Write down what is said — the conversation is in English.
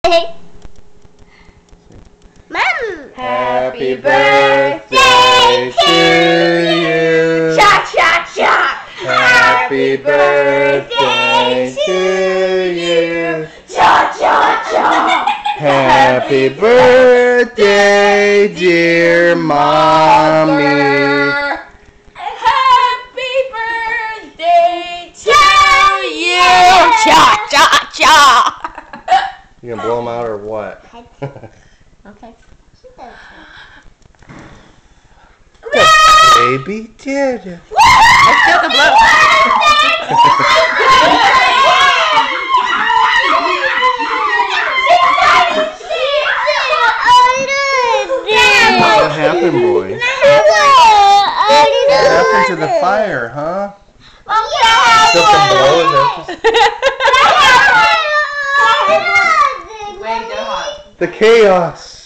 Mom. Happy birthday to you. Cha-cha-cha. Happy birthday to you. Cha-cha-cha. Happy birthday, dear mommy. Happy birthday to you. Cha-cha-cha. You gonna blow them out or what? Okay. Baby did it. I still can blow. What happened, boy? What happened to the fire, huh? Still can blow it. The chaos.